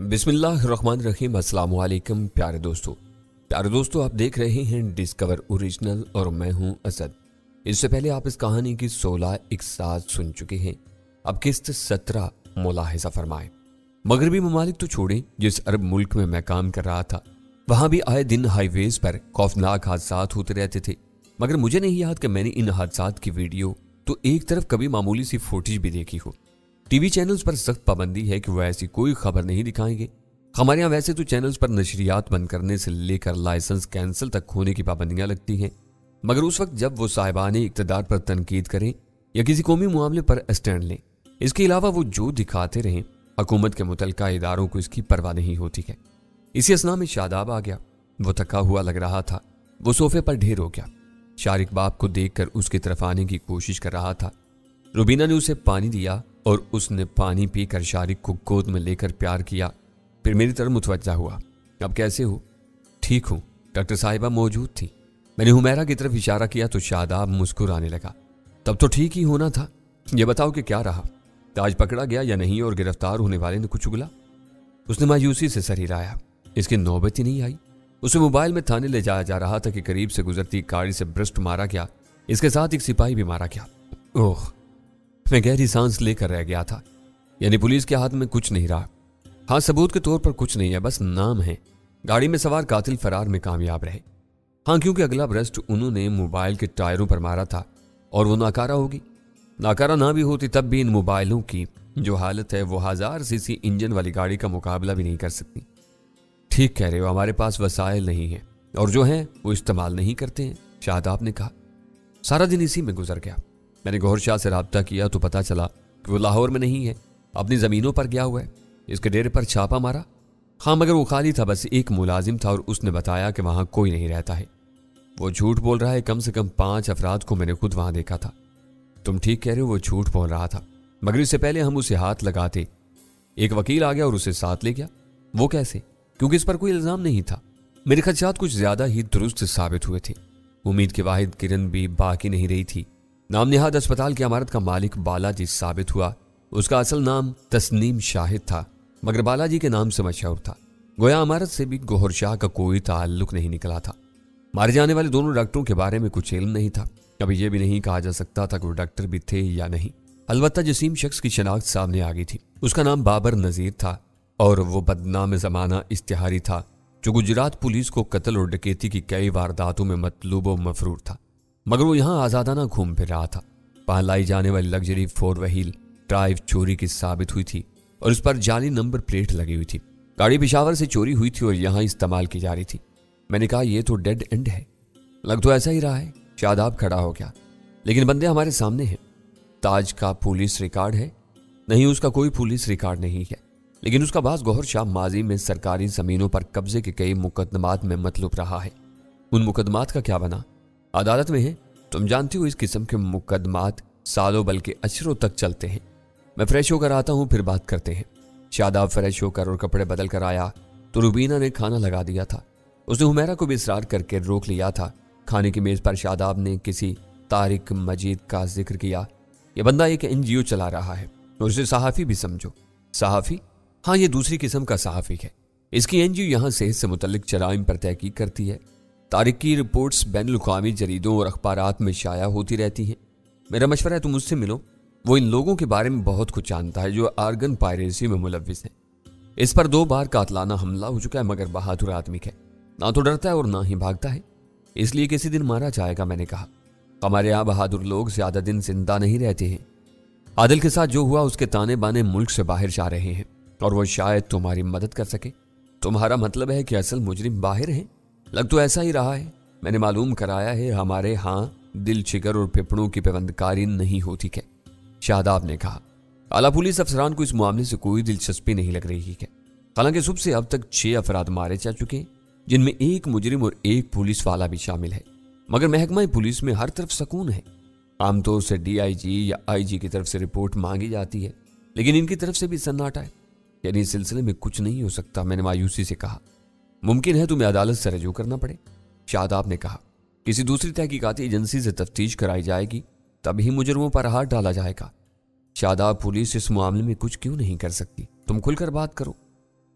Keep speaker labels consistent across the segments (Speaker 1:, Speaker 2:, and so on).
Speaker 1: बिस्मिल्लाहिर्रहमानिर्रहीम। अस्सलाम वालेकुम प्यारे दोस्तों आप देख रहे हैं डिस्कवर ओरिजिनल और मैं हूं असद। इससे पहले आप इस कहानी की 16 एक साथ सुन चुके हैं। अब किस्त 17 मुलाहिजा फरमाएं। मगरबी ममालिक तो छोड़ें, जिस अरब मुल्क में मैं काम कर रहा था वहां भी आए दिन हाईवेज पर खौफनाक हादसात होते रहते थे, मगर मुझे नहीं याद कि मैंने इन हादसात की वीडियो तो एक तरफ कभी मामूली सी फुटेज भी देखी हो। टीवी चैनल्स पर सख्त पाबंदी है कि वह ऐसी कोई खबर नहीं दिखाएंगे। हमारे यहाँ वैसे तो चैनल्स पर नशरियात बंद करने से लेकर लाइसेंस कैंसिल तक होने की पाबंदियां लगती हैं, मगर उस वक्त जब वो साहिबाने इक़्तिदार पर तनकीद करें या किसी कौमी मामले पर स्टैंड लें, इसके अलावा वो जो दिखाते रहें हुकूमत के मुतल्लिका इदारों को इसकी परवाह नहीं होती है। इसी असना में शादाब आ गया। वो थका हुआ लग रहा था। वो सोफे पर ढेर हो गया। शारिक बाप को देखकर उसकी तरफ आने की कोशिश कर रहा था। रुबीना ने उसे पानी दिया और उसने पानी पीकर शारिक को गोद में लेकर प्यार किया। फिर मेरी तरफ मुतवज्जा हुआ। अब कैसे हो? ठीक हूं। डॉक्टर साहिबा मौजूद थी। मैंने हुमैरा की तरफ इशारा किया तो शादाब मुस्कुराने लगा। तब तो ठीक ही होना था। यह बताओ कि क्या रहा, ताज पकड़ा गया या नहीं और गिरफ्तार होने वाले ने कुछ उगला? उसने मायूसी से सर हिलाया। इसकी नौबत ही नहीं आई। उसे मोबाइल में थाने ले जाया जा रहा था कि करीब से गुजरती गाड़ी से ब्रस्ट मारा गया। इसके साथ एक सिपाही भी मारा गया। ओह, मैं गहरी सांस लेकर रह गया था। यानी पुलिस के हाथ में कुछ नहीं रहा। हाँ, सबूत के तौर पर कुछ नहीं है, बस नाम है। गाड़ी में सवार कातिल फरार में कामयाब रहे। हाँ, क्योंकि अगला ब्रस्ट उन्होंने मोबाइल के टायरों पर मारा था और वो नाकारा होगी। नाकारा ना भी होती तब भी इन मोबाइलों की जो हालत है वो 1000 सीसी इंजन वाली गाड़ी का मुकाबला भी नहीं कर सकती। ठीक कह रहे हो, हमारे पास वसाइल नहीं है और जो है वो इस्तेमाल नहीं करते हैं, शादाब ने कहा। सारा दिन इसी में गुजर गया। मैंने गौहर शाह से राब्ता किया तो पता चला कि वो लाहौर में नहीं है, अपनी ज़मीनों पर गया हुआ है। इसके डेरे पर छापा मारा। हाँ, मगर वो खाली था, बस एक मुलाजिम था और उसने बताया कि वहाँ कोई नहीं रहता है। वो झूठ बोल रहा है। कम से कम 5 अफराद को मैंने खुद वहाँ देखा था। तुम ठीक कह रहे हो, वो झूठ बोल रहा था, मगर इससे पहले हम उसे हाथ लगाते एक वकील आ गया और उसे साथ ले गया। वो कैसे? क्योंकि इस पर कोई इल्ज़ाम नहीं था। मेरे खदशात कुछ ज़्यादा ही दुरुस्त साबित हुए थे। उम्मीद की वाहिद किरण भी बाकी नहीं रही थी। नाम निहाद अस्पताल की इमारत का मालिक बालाजी साबित हुआ। उसका असल नाम तस्नीम शाहिद था, मगर बालाजी के नाम से मशहूर था। गोया इमारत से भी गौहर शाह का कोई ताल्लुक नहीं निकला था। मारे जाने वाले दोनों डॉक्टरों के बारे में कुछ इल्म नहीं था। अभी यह भी नहीं कहा जा सकता था कि वो डॉक्टर भी थे या नहीं। अलबत्ता जसीम शख्स की शनाख्त सामने आ गई थी। उसका नाम बाबर नजीर था और वो बदनाम ज़माना इश्तिहारी था जो गुजरात पुलिस को कत्ल और डकैती की कई वारदातों में मतलूब व मफरूर था, मगर वो यहाँ आज़ादाना घूम फिर रहा था। वहां लाई जाने वाली लग्जरी 4 व्हील ड्राइव चोरी की साबित हुई थी और उस पर जाली नंबर प्लेट लगी हुई थी। गाड़ी पेशावर से चोरी हुई थी और यहाँ इस्तेमाल की जा रही थी। मैंने कहा, यह तो डेड एंड है। लग तो ऐसा ही रहा है। शादाब खड़ा हो गया। लेकिन बंदे हमारे सामने हैं। ताज का पुलिस रिकॉर्ड है? नहीं, उसका कोई पुलिस रिकॉर्ड नहीं है, लेकिन उसका बास गौहर शाह माजी में सरकारी जमीनों पर कब्जे के कई मुकदमात में मतलूब रहा है। उन मुकदमात का क्या बना? अदालत में है। तुम जानती हो इस किस्म के मुकदमात सालों बल्कि अशरों तक चलते हैं। मैं फ्रेश होकर आता हूँ, फिर बात करते हैं। शादाब फ्रेश होकर और कपड़े बदल कर आया तो रुबीना ने खाना लगा दिया था। उसने हुमैरा को भी इसरार करके रोक लिया था। खाने की मेज पर शादाब ने किसी तारिक मजीद का जिक्र किया। यह बंदा एक NGO चला रहा है और उसे सहाफ़ी भी समझो। सहाफ़ी? हाँ, ये दूसरी किस्म का सहाफ़ी है। इसकी NGO यहाँ सेहत से मुतल्लिक जराइम पर तहकीक करती है। तारिक की रिपोर्ट्स बैनुल-अक़वामी जरीदों और अखबारात में शाया होती रहती हैं। मेरा मशवरा है तुम उससे मिलो। वो इन लोगों के बारे में बहुत कुछ जानता है जो आर्गन पायरेसी में मुलव्विस है। इस पर 2 बार कातलाना हमला हो चुका है, मगर बहादुर आदमी है। ना तो डरता है और ना ही भागता है। इसलिए किसी दिन मारा जाएगा। मैंने कहा, हमारे यहाँ बहादुर लोग ज्यादा दिन जिंदा नहीं रहते हैं। आदिल के साथ जो हुआ उसके ताने बाने मुल्क से बाहर जा रहे हैं और वो शायद तुम्हारी मदद कर सके। तुम्हारा मतलब है कि असल मुजरिम बाहर है? लग तो ऐसा ही रहा है। मैंने मालूम कराया है हमारे यहाँ दिल जिगर और फेफड़ों की पेवंदकारी नहीं होती है, शादाब ने कहा। आला पुलिस अफसरान को इस मामले से कोई दिलचस्पी नहीं लग रही है। हालांकि सुबह से अब तक 6 अफराद मारे जा चुके हैं, जिनमें 1 मुजरिम और 1 पुलिस वाला भी शामिल है। मगर महकमा पुलिस में हर तरफ सुकून है। आमतौर से DIG या IG की तरफ से रिपोर्ट मांगी जाती है, लेकिन इनकी तरफ से भी सन्नाटा है। यानी इस सिलसिले में कुछ नहीं हो सकता। मैंने मायूसी से कहा, मुमकिन है तुम्हें अदालत से रजू करना पड़े। शादाब ने कहा, किसी दूसरी तहकीकाती एजेंसी से तफ्तीश कराई जाएगी, तभी मुजरिमों पर हाथ डाला जाएगा। शादाब, पुलिस इस मामले में कुछ क्यों नहीं कर सकती? तुम खुलकर बात करो।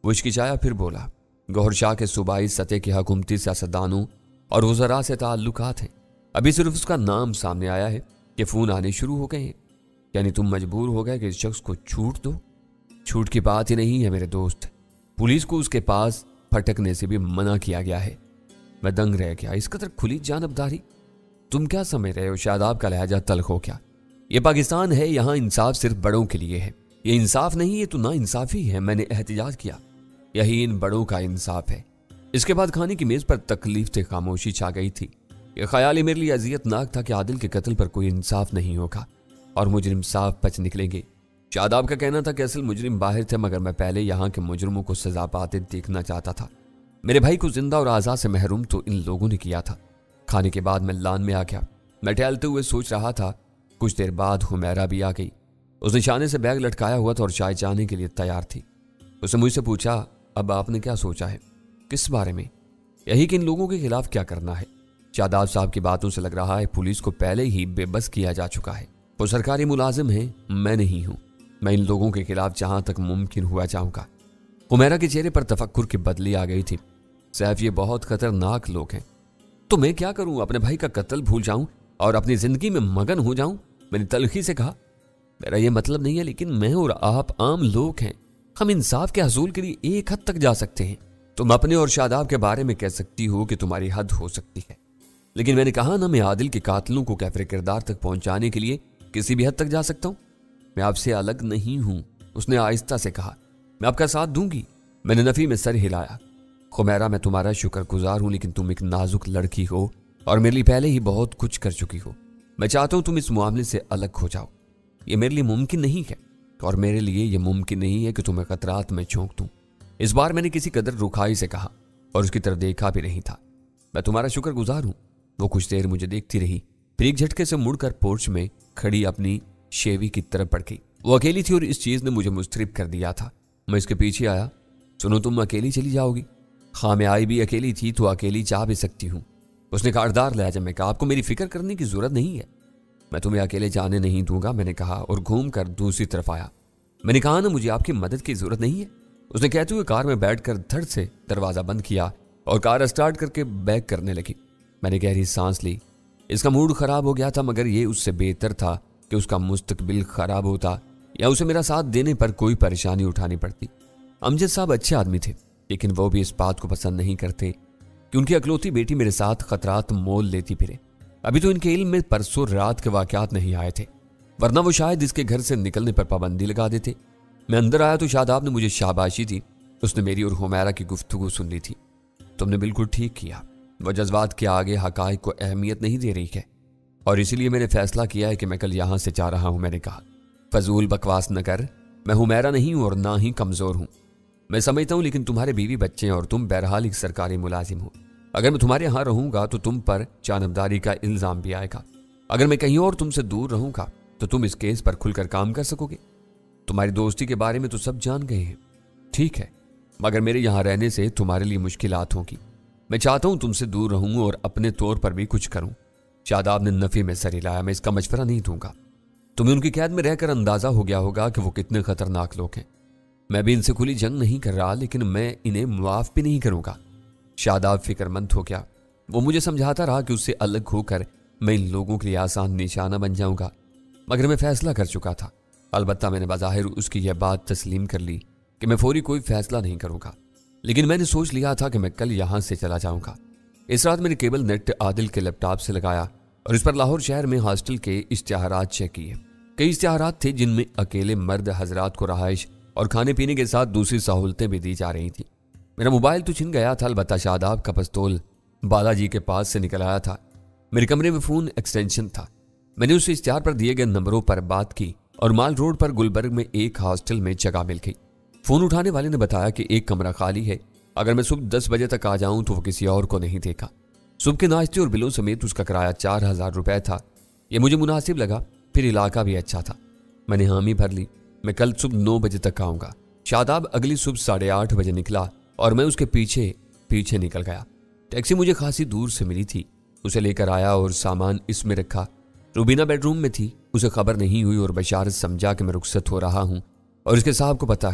Speaker 1: वो हिचकिचाया, फिर बोला, गौहर शाह के सूबाई सतह के हुकूमती सियासतदानों और वज़रा से ताल्लुकात हैं। अभी सिर्फ उसका नाम सामने आया है कि फ़ोन आने शुरू हो गए हैं। यानी तुम मजबूर हो गए कि इस शख्स को छूट दो। छूट की बात ही नहीं है मेरे दोस्त, पुलिस को उसके पास फटकने से भी मना किया गया है। मैं दंग रह गया। इस कदर खुली जानबदारी। तुम क्या समझ रहे हो? शादाब का लहजा तल्ख हो गया। ये पाकिस्तान है, यहाँ इंसाफ सिर्फ बड़ों के लिए है। ये इंसाफ नहीं, ये तो ना इंसाफी है। मैंने एहतिजाज किया, यही इन बड़ों का इंसाफ है। इसके बाद खाने की मेज पर तकलीफ से खामोशी छा गई थी। यह ख्याल ही मेरे लिए अजियतनाक था कि आदिल के कत्ल पर कोई इंसाफ नहीं होगा और मुजरिम साफ बच निकलेंगे। शादाब का कहना था कि असल मुजरिम बाहर थे, मगर मैं पहले यहाँ के मुजरिमों को सजा पाते देखना चाहता था। मेरे भाई को जिंदा और आज़ाद से महरूम तो इन लोगों ने किया था। खाने के बाद मैं लान में आ गया। मैं टहलते हुए सोच रहा था। कुछ देर बाद हुमैरा भी आ गई। उस निशाने से बैग लटकाया हुआ था और चाय चाहने के लिए तैयार थी। उसने मुझसे पूछा, अब आपने क्या सोचा है? किस बारे में? यही कि इन लोगों के खिलाफ क्या करना है। शादाब साहब की बातों से लग रहा है पुलिस को पहले ही बेबस किया जा चुका है। वो सरकारी मुलाजिम है, मैं नहीं हूं। मैं इन लोगों के खिलाफ जहां तक मुमकिन हुआ जाऊंगा। हुमैरा के चेहरे पर तफक्कुर की बदली आ गई थी। सैफ, ये बहुत खतरनाक लोग हैं। तो मैं क्या करूं? अपने भाई का कत्ल भूल जाऊं और अपनी जिंदगी में मगन हो जाऊं? मैंने तल्खी से कहा, मेरा ये मतलब नहीं है, लेकिन मैं और आप आम लोग हैं। हम इंसाफ के हसूल के लिए एक हद तक जा सकते हैं। तुम अपने और शादाब के बारे में कह सकती हो कि तुम्हारी हद हो सकती है, लेकिन मैंने कहा ना, मैं आदिल के कातलों को कैफरे किरदार तक पहुंचाने के लिए किसी भी हद तक जा सकता हूं। मैं आपसे अलग नहीं हूं, उसने आहिस्ता से कहा। मैं आपका साथ दूंगी। मैंने नफी में सर हिलाया। खुमैरा, मैं तुम्हारा शुक्रगुजार हूं, लेकिन तुम एक नाजुक लड़की हो और मेरे लिए पहले ही बहुत कुछ कर चुकी हो। मैं चाहता हूं तुम इस मामले से अलग हो जाओ। ये मेरे लिए मुमकिन नहीं है और मेरे लिए यह मुमकिन नहीं है कि तुम्हें खतरात में झोंक दूं। इस बार मैंने किसी कदर रुखाई से कहा और उसकी तरफ देखा भी नहीं था। मैं तुम्हारा शुक्रगुजार हूं। वो कुछ देर मुझे देखती रही, फिर एक झटके से मुड़कर पोर्च में खड़ी अपनी शेवी की तरफ बढ़ गई। वो अकेली थी और इस चीज ने मुझे मुस्तरिब कर दिया था। मैं इसके पीछे आया। सुनो, तुम अकेली चली जाओगी? हाँ, मैं आई भी अकेली थी तो अकेली जा भी सकती हूँ। उसने काटदार लहजे में कहा, आपको मेरी फिक्र करने की जरूरत नहीं है। मैं तुम्हें अकेले जाने नहीं दूंगा, मैंने कहा और घूम कर दूसरी तरफ आया। मैंने कहा ना, मुझे आपकी मदद की जरूरत नहीं है। उसने कहते हुए कार में बैठकर धड़ से दरवाजा बंद किया और कार स्टार्ट करके बैक करने लगी। मैंने गहरी सांस ली। इसका मूड खराब हो गया था, मगर यह उससे बेहतर था कि उसका मुस्तकबिल खराब होता या उसे मेरा साथ देने पर कोई परेशानी उठानी पड़ती। अमजद साहब अच्छे आदमी थे, लेकिन वो भी इस बात को पसंद नहीं करते कि उनकी अकलौती बेटी मेरे साथ खतरात मोल लेती फिरे। अभी तो इनके इल्म में परसों रात के वाकयात नहीं आए थे, वरना वो शायद इसके घर से निकलने पर पाबंदी लगा देते। मैं अंदर आया तो शादाब ने मुझे शाबाशी दी। उसने मेरी और हुमैरा की गुफ्तगू सुन ली थी। तुमने बिल्कुल ठीक किया। वह जज्बात के आगे हकाइक को अहमियत नहीं दे रही है और इसीलिए मैंने फैसला किया है कि मैं कल यहां से जा रहा हूं। मैंने कहा, फजूल बकवास न कर। मैं हुमैरा नहीं हूं और ना ही कमजोर हूं। मैं समझता हूं, लेकिन तुम्हारे बीवी बच्चे हैं और तुम बहरहाल एक सरकारी मुलाजिम हो। अगर मैं तुम्हारे यहां रहूंगा तो तुम पर जानबदारी का इल्जाम भी आएगा। अगर मैं कहीं और तुमसे दूर रहूंगा तो तुम इस केस पर खुलकर काम कर सकोगे। तुम्हारी दोस्ती के बारे में तो सब जान गए हैं, ठीक है, मगर मेरे यहां रहने से तुम्हारे लिए मुश्किलात होगी। मैं चाहता हूं तुमसे दूर रहूं और अपने तौर पर भी कुछ करूं। शादाब ने नफी में सर हिलाया। मैं इसका मशवरा नहीं दूंगा। तुम्हें उनकी कैद में रहकर अंदाजा हो गया होगा कि वो कितने खतरनाक लोग हैं। मैं भी इनसे खुली जंग नहीं कर रहा, लेकिन मैं इन्हें मुआफ भी नहीं करूंगा। शादाब फिक्रमंद हो गया। वो मुझे समझाता रहा कि उससे अलग होकर मैं इन लोगों के लिए आसान निशाना बन जाऊंगा, मगर मैं फैसला कर चुका था। अलबत्ता मैंने बज़ाहिर उसकी यह बात तस्लीम कर ली कि मैं फौरी कोई फैसला नहीं करूंगा, लेकिन मैंने सोच लिया था कि मैं कल यहां से चला जाऊंगा। इस रात मैंने केबल नेट आदिल के लैपटॉप से लगाया और इस पर लाहौर शहर में हॉस्टल के इश्तिहारात चेक किए। कई इश्तिहारात थे जिनमें अकेले मर्द हजरात को रहाइश और खाने पीने के साथ दूसरी सहूलतें भी दी जा रही थी। मेरा मोबाइल तो छिन गया था, अलबत्ता शादाब का पिस्तौल बालाजी के पास से निकल आया था। मेरे कमरे में फोन एक्सटेंशन था। मैंने उस इश्तिहार पर दिए गए नंबरों पर बात की और माल रोड पर गुलबर्ग में एक हॉस्टल में जगह मिल गई। फोन उठाने वाले ने बताया कि एक कमरा खाली है, अगर मैं सुबह 10 बजे तक आ जाऊं तो वो किसी और को नहीं देखा। सुबह के नाश्ते और बिलों समेत उसका किराया 4000 रुपए था। यह मुझे मुनासिब लगा, फिर इलाका भी अच्छा था। मैंने हामी भर ली। मैं कल सुबह 9 बजे तक आऊंगा। शादाब अगली सुबह 8:30 बजे निकला और मैं उसके पीछे पीछे निकल गया। टैक्सी मुझे खासी दूर से मिली थी। उसे लेकर आया और सामान इसमें रखा। रूबीना बेडरूम में थी। उसे खबर नहीं हुई और बशारत समझा कि मैं रुखसत हो रहा हूं और इसके साहब को पता है।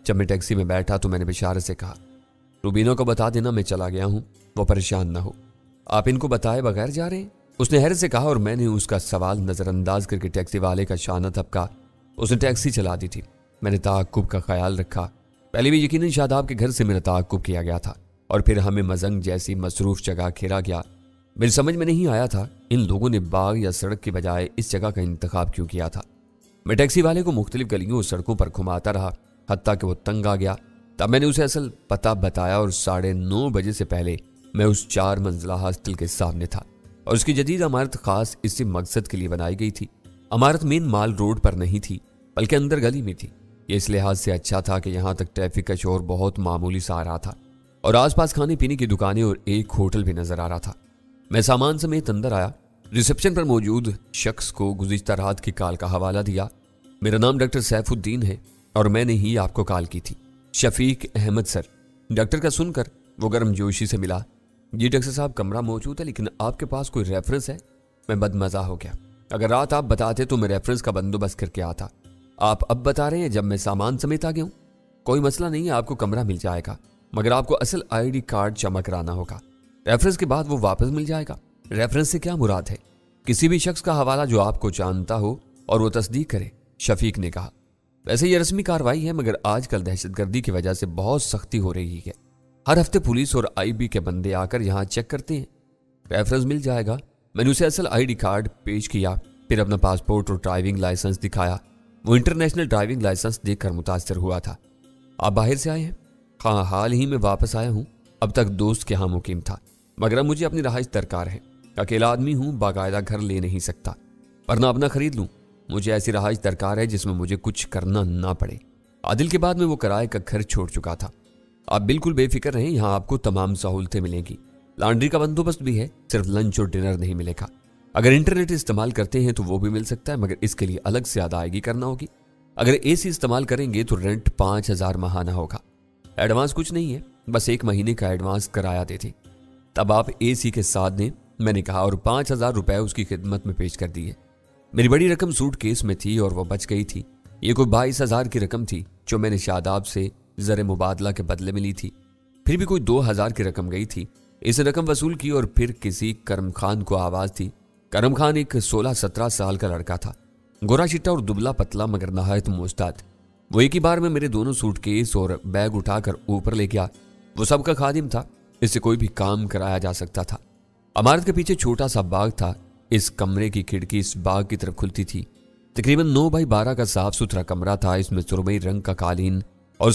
Speaker 1: जब मैं टैक्सी में बैठा तो मैंने बिशारत से कहा, रूबीना को बता देना मैं चला गया हूँ, वो परेशान ना हो। आप इनको बताए बगैर जा रहे हैं? उसने हैरत से कहा और मैंने उसका सवाल नजरअंदाज करके टैक्सी वाले का शाना थपका। उसने टैक्सी चला दी थी। मैंने ताक़ुब का ख्याल रखा। पहले भी यकीनन शादाब के घर से मेरा ताक़ुब किया गया था और फिर हमें मजंग जैसी मसरूफ जगह घेरा गया। मेरी समझ में नहीं आया था इन लोगों ने बाग या सड़क के बजाय इस जगह का इंतखाब क्यों किया था। मैं टैक्सी वाले को मुख्तलिफ गलियों और सड़कों पर घुमाता रहा, हत्ता कि वो तंग आ गया। तब मैंने उसे असल पता बताया और 9:30 बजे से पहले मैं उस 4 मंजिला हॉस्टल के सामने था और उसकी जदीद इमारत खास इसी मकसद के लिए बनाई गई थी। इमारत मेन माल रोड पर नहीं थी बल्कि अंदर गली में थी। ये इस लिहाज से अच्छा था कि यहाँ तक ट्रैफिक का शोर बहुत मामूली सा आ रहा था और आसपास खाने पीने की दुकानें और एक होटल भी नजर आ रहा था। मैं सामान समेत अंदर आया। रिसेप्शन पर मौजूद शख्स को गुज़िश्ता रात की कॉल का हवाला दिया। मेरा नाम डॉक्टर सैफुद्दीन है और मैंने ही आपको कॉल की थी। शफीक अहमद सर। डॉक्टर का सुनकर वो गर्मजोशी से मिला, जी डॉक्टर साहब कमरा मौजूद है, लेकिन आपके पास कोई रेफरेंस है? मैं बदमज़ा हो गया। अगर रात आप बताते तो मैं रेफरेंस का बंदोबस्त करके आता। आप अब बता रहे हैं जब मैं सामान समेत आ गया हूँ? कोई मसला नहीं है, आपको कमरा मिल जाएगा, मगर आपको असल ID कार्ड जमा कराना होगा। रेफरेंस के बाद वो वापस मिल जाएगा। रेफरेंस से क्या मुराद है? किसी भी शख्स का हवाला जो आपको जानता हो और वो तस्दीक करे, शफीक ने कहा। वैसे ये रस्मी कार्रवाई है, मगर आजकल दहशतगर्दी की वजह से बहुत सख्ती हो रही है। हर हफ्ते पुलिस और IB के बंदे आकर यहाँ चेक करते हैं। रेफरेंस मिल जाएगा। मैंने उसे असल ID कार्ड पेश किया, फिर अपना पासपोर्ट और ड्राइविंग लाइसेंस दिखाया। वो इंटरनेशनल ड्राइविंग लाइसेंस देखकर मुतासर हुआ था। आप बाहर से आए हैं? हाँ, हाल ही में वापस आया हूँ। अब तक दोस्त के यहाँ मुकीम था, मगर अब मुझे अपनी रहाइश दरकार है। अकेला आदमी हूँ, बाकायदा घर ले नहीं सकता, वरना अपना खरीद लूँ। मुझे ऐसी रहाइश दरकार है जिसमें मुझे कुछ करना ना पड़े। आदिल के बाद में वो किराए का घर छोड़ चुका था। आप बिल्कुल बेफिक्र रहें, यहाँ आपको तमाम सहूलतें मिलेंगी। लॉन्ड्री का बंदोबस्त भी है, सिर्फ लंच और डिनर नहीं मिलेगा। अगर इंटरनेट इस्तेमाल करते हैं तो वो भी मिल सकता है, मगर इसके लिए अलग से अदायगी करना होगी। अगर AC इस्तेमाल करेंगे तो रेंट 5,000 माहाना होगा। एडवांस कुछ नहीं है, बस 1 महीने का एडवांस किराया देते। तब आप AC के साथ दें, मैंने कहा, और 5,000 रुपए उसकी खिदमत में पेश कर दिए। मेरी बड़ी रकम सूटकेस में थी और वो बच गई थी। ये कोई 22,000 की रकम थी जो मैंने शादाब से ज़र मुबादला के बदले में ली थी। फिर भी कोई 2,000 की रकम गई थी। इस रकम वसूल की और फिर किसी करम खान को आवाज़ थी। करम खान एक 16-17 साल का लड़का था, गोरा चिट्टा और दुबला पतला मगर नहायत मुस्ताद। वो एक ही बार में मेरे दोनों सूटकेस और बैग उठाकर ऊपर ले गया। वो सबका खादिम था, इससे कोई भी काम कराया जा सकता था। इमारत के पीछे छोटा सा बाग था। इस कमरे की खिड़की इस बाग की तरफ खुलती थी। तकरीबन 9x12 का साफ सुथरा कमरा था। इसमें सुरमई रंग का कालीन और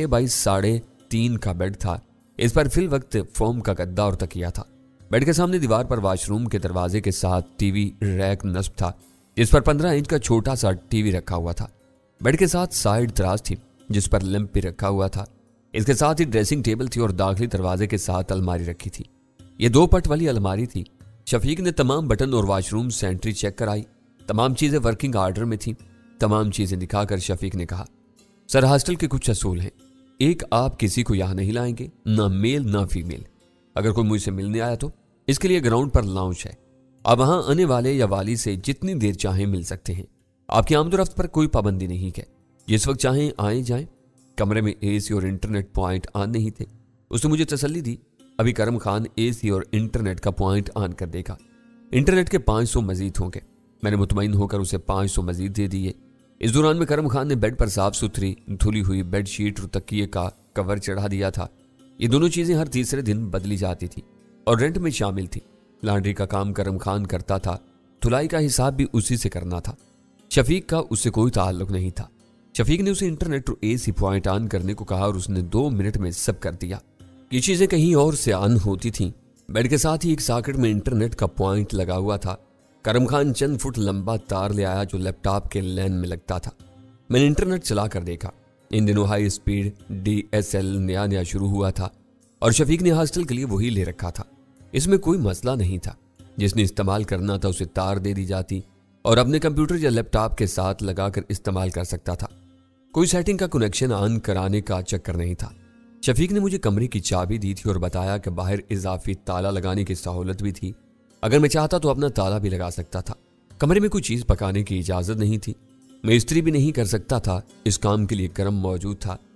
Speaker 1: 6.5x3.5 का बेड था। इस पर फिल वक्त फोम का गद्दा और तकिया था। बेड के सामने दीवार पर वॉशरूम के दरवाजे के साथ टीवी रैक नस्ब था, जिस पर 15 इंच का छोटा सा टीवी रखा हुआ था। बेड के साथ साइड दराज थी जिस पर लैंप भी रखा हुआ था। इसके साथ ही ड्रेसिंग टेबल थी और दाखिली दरवाजे के साथ अलमारी रखी थी। ये 2 पट वाली अलमारी थी। शफीक ने तमाम बटन और वॉशरूम सेंट्री चेक कराई। तमाम चीजें वर्किंग आर्डर में थी। तमाम चीजें दिखाकर शफीक ने कहा, सर हॉस्टल के कुछ असूल हैं। एक, आप किसी को यहाँ नहीं लाएंगे, ना मेल ना फीमेल। अगर कोई मुझसे मिलने आया तो इसके लिए ग्राउंड पर लाउंज है। आप वहां आने वाले या वाली से जितनी देर चाहें मिल सकते हैं। आपकी आमदोरफ्त पर कोई पाबंदी नहीं है, जिस वक्त चाहें आए जाएं। कमरे में AC और इंटरनेट पॉइंट ऑन नहीं थे। उसने मुझे तसल्ली दी, अभी करम खान AC और इंटरनेट का पॉइंट ऑन कर देगा। इंटरनेट के 500 मजीद होंगे। मैंने मुतमईन होकर उसे 500 मजीद दे दिए। इस दौरान में करम खान ने बेड पर साफ सुथरी धुली हुई बेडशीट और तकिए का कवर चढ़ा दिया था। ये दोनों चीजें हर तीसरे दिन बदली जाती थी और रेंट में शामिल थी। लॉन्ड्री का काम करम खान करता था, धुलाई का हिसाब भी उसी से करना था। शफीक का उससे कोई ताल्लुक नहीं था। शफीक ने उसे इंटरनेट और AC पॉइंट ऑन करने को कहा और उसने 2 मिनट में सब कर दिया। ये चीजें कहीं और से ऑन होती थीं। बेड के साथ ही एक सॉकेट में इंटरनेट का पॉइंट लगा हुआ था। करम खान चंद फुट लंबा तार ले आया जो लैपटॉप के लैन में लगता था। मैंने इंटरनेट चला कर देखा। इन दिनों हाई स्पीड DSL नया शुरू हुआ था और शफीक ने हॉस्टल के लिए वही ले रखा था। इसमें कोई मसला नहीं था। जिसने इस्तेमाल करना था उसे तार दे दी जाती और अपने कंप्यूटर या लैपटॉप के साथ लगाकर इस्तेमाल कर सकता था। कोई सेटिंग का कनेक्शन ऑन कराने का चक्कर नहीं था। शफीक ने मुझे कमरे की चाबी दी थी और बताया कि बाहर इजाफी ताला लगाने की सहूलत भी थी। अगर मैं चाहता तो अपना ताला भी लगा सकता था। कमरे में कोई चीज पकाने की इजाजत नहीं थी। मैं इस्त्री भी नहीं कर सकता था। इस काम के लिए करम मौजूद था।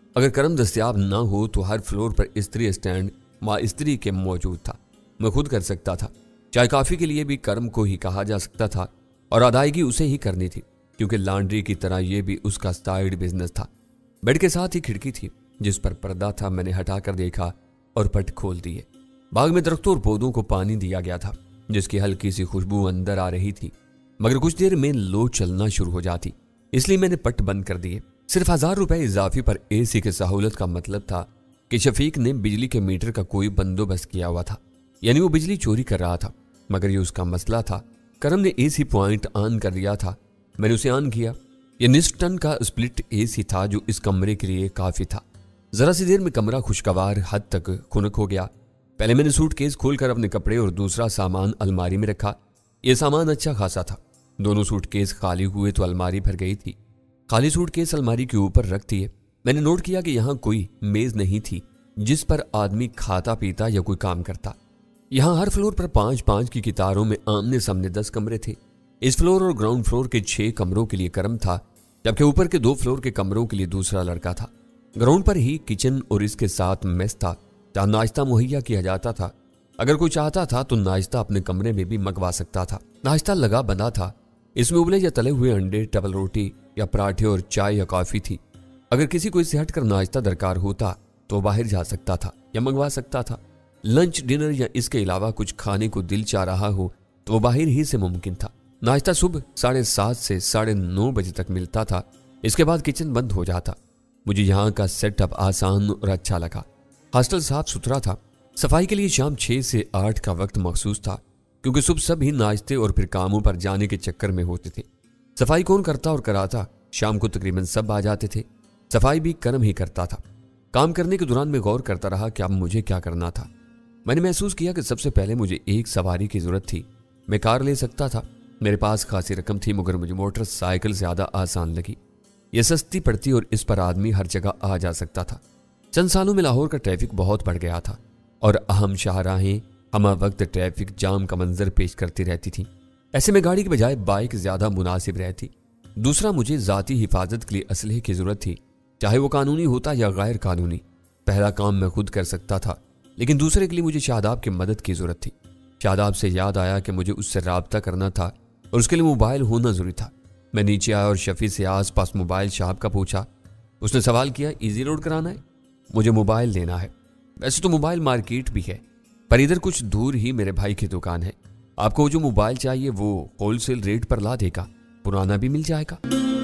Speaker 1: अगर कर्म दस्तयाब ना हो तो हर फ्लोर पर इस्त्री स्टैंड माँ इस्त्री के मौजूद था। मैं खुद कर सकता था। चाय कॉफी के लिए भी कर्म को ही कहा जा सकता था और अदायगी उसे ही करनी थी, क्योंकि लॉन्ड्री की तरह यह भी उसका साइड बिजनेस था। बेड के साथ ही खिड़की थी जिस पर पर्दा था। मैंने हटाकर देखा और पट खोल दिए। बाग में दरख्तों और पौधों को पानी दिया गया था, जिसकी हल्की सी खुशबू अंदर आ रही थी, मगर कुछ देर में लो चलना शुरू हो जाती, इसलिए मैंने पट बंद कर दिए। सिर्फ 1000 रुपए इजाफी पर एसी की सहूलत का मतलब था कि शफीक ने बिजली के मीटर का कोई बंदोबस्त किया हुआ था, यानी वो बिजली चोरी कर रहा था। मगर ये उसका मसला था। करम ने एसी पॉइंट ऑन कर दिया था। मैंने उसे ऑन किया। ये निस्फ टन का स्प्लिट एसी था जो इस कमरे के लिए काफी था। जरा सी देर में कमरा खुशगवार हद तक खुनक हो गया। पहले मैंने सूटकेस खोलकर अपने कपड़े और दूसरा सामान अलमारी में रखा। यह सामान अच्छा खासा था। दोनों सूटकेस खाली हुए तो अलमारी भर गई थी। खाली सूटकेस अलमारी के ऊपर रख दिए। मैंने नोट किया कि यहाँ कोई मेज नहीं थी जिस पर आदमी खाता पीता या कोई काम करता। यहाँ हर फ्लोर पर 5-5 की कितारों में आमने सामने 10 कमरे थे। इस फ्लोर और ग्राउंड फ्लोर के 6 कमरों के लिए कर्म था, जबकि ऊपर के 2 फ्लोर के कमरों के लिए दूसरा लड़का था। ग्राउंड पर ही किचन और इसके साथ मेस था जहाँ नाश्ता मुहैया किया जाता था। अगर कोई चाहता था तो नाश्ता अपने कमरे में भी मंगवा सकता था। नाश्ता लगा बना था। इसमें उबले या तले हुए अंडे, डबल रोटी या पराठे और चाय या कॉफी थी। अगर किसी को इससे हटकर नाश्ता दरकार होता तो बाहर जा सकता था या मंगवा सकता था। लंच, डिनर या इसके अलावा कुछ खाने को दिल चाह रहा हो तो वो बाहर ही से मुमकिन था। नाश्ता सुबह 7:30 से 9:30 बजे तक मिलता था। इसके बाद किचन बंद हो जाता। मुझे यहाँ का सेटअप आसान और अच्छा लगा। हॉस्टल साफ सुथरा था। सफाई के लिए शाम 6 से 8 का वक्त मखसूस था, क्योंकि सुबह सभी नाश्ते और फिर कामों पर जाने के चक्कर में होते थे। सफाई कौन करता और कराता? शाम को तकरीबन सब आ जाते थे। सफाई भी कर्म ही करता था। काम करने के दौरान मैं गौर करता रहा कि अब मुझे क्या करना था। मैंने महसूस किया कि सबसे पहले मुझे एक सवारी की जरूरत थी। मैं कार ले सकता था। मेरे पास खासी रकम थी, मगर मुझे मोटरसाइकिल ज्यादा आसान लगी। यह सस्ती पड़ती और इस पर आदमी हर जगह आ जा सकता था। चंद सालों में लाहौर का ट्रैफिक बहुत बढ़ गया था और अहम शाहराहें हमा वक्त ट्रैफिक जाम का मंजर पेश करती रहती थी। ऐसे में गाड़ी की बजाय बाइक ज्यादा मुनासिब रहती। दूसरा, मुझे जाती हिफाजत के लिए असलहे की जरूरत थी, चाहे वो कानूनी होता या गैर कानूनी। पहला काम मैं खुद कर सकता था, लेकिन दूसरे के लिए मुझे शादाब की मदद की जरूरत थी। शादाब से याद आया कि मुझे उससे राब्ता करना था और उसके लिए मोबाइल होना जरूरी था। मैं नीचे आया और शफी से आस पास मोबाइल शॉप का पूछा। उसने सवाल किया, इजी लोड कराना है? मुझे मोबाइल लेना है। वैसे तो मोबाइल मार्केट भी है, पर इधर कुछ दूर ही मेरे भाई की दुकान है। आपको जो मोबाइल चाहिए वो होलसेल रेट पर ला देगा, पुराना भी मिल जाएगा।